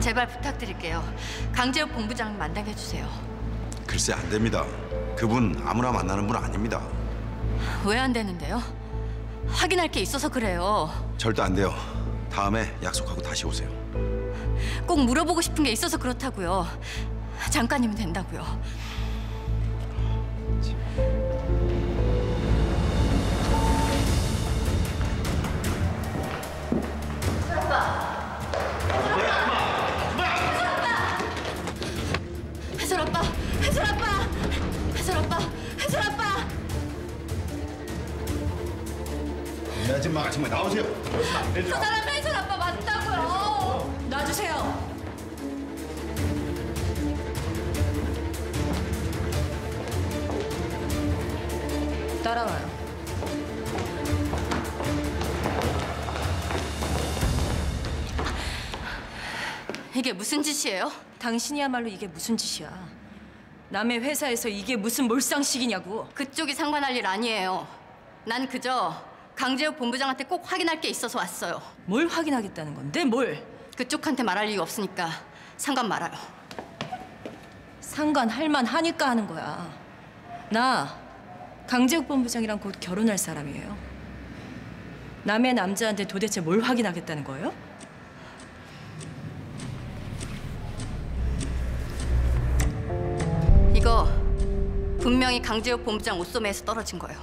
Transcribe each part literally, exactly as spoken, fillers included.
제발 부탁드릴게요. 강재욱 본부장 만나게 해주세요. 글쎄 안 됩니다. 그분 아무나 만나는 분 아닙니다. 왜 안 되는데요? 확인할 게 있어서 그래요. 절대 안 돼요. 다음에 약속하고 다시 오세요. 꼭 물어보고 싶은 게 있어서 그렇다고요. 잠깐이면 된다고요. 해설 아빠! 해설 아빠! 해설 아빠! 해설 아빠! 이 아줌마 정말 나오세요. 저 사람 해설 아빠 맞다고요. 놔주세요. 따라와요. 이게 무슨 짓이에요? 당신이야말로 이게 무슨 짓이야. 남의 회사에서 이게 무슨 몰상식이냐고. 그쪽이 상관할 일 아니에요. 난 그저 강재욱 본부장한테 꼭 확인할 게 있어서 왔어요. 뭘 확인하겠다는 건데, 뭘? 그쪽한테 말할 이유 없으니까 상관 말아요. 상관할 만하니까 하는 거야. 나 강재욱 본부장이랑 곧 결혼할 사람이에요. 남의 남자한테 도대체 뭘 확인하겠다는 거예요? 이거 분명히 강재욱 본부장 옷소매에서 떨어진 거예요.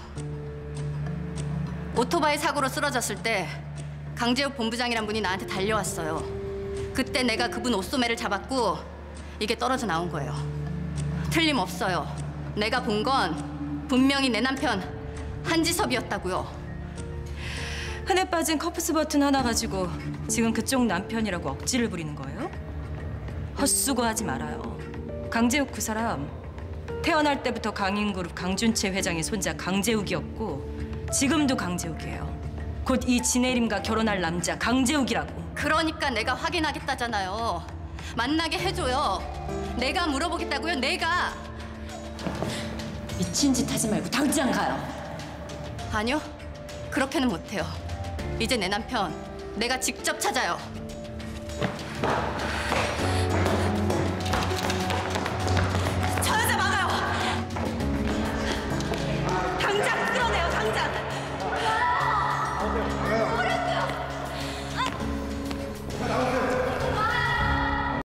오토바이 사고로 쓰러졌을 때 강재욱 본부장이란 분이 나한테 달려왔어요. 그때 내가 그분 옷소매를 잡았고 이게 떨어져 나온 거예요. 틀림없어요. 내가 본 건 분명히 내 남편 한지섭이었다고요. 흔해 빠진 커프스 버튼 하나 가지고 지금 그쪽 남편이라고 억지를 부리는 거예요? 헛수고하지 말아요. 강재욱 그 사람 태어날 때부터 강인그룹 강준채 회장의 손자 강재욱이었고 지금도 강재욱이에요. 곧 이 진혜림과 결혼할 남자 강재욱이라고. 그러니까 내가 확인하겠다잖아요. 만나게 해줘요. 내가 물어보겠다고요, 내가. 미친 짓 하지 말고 당장 가요. 아니요, 그렇게는 못해요. 이제 내 남편 내가 직접 찾아요.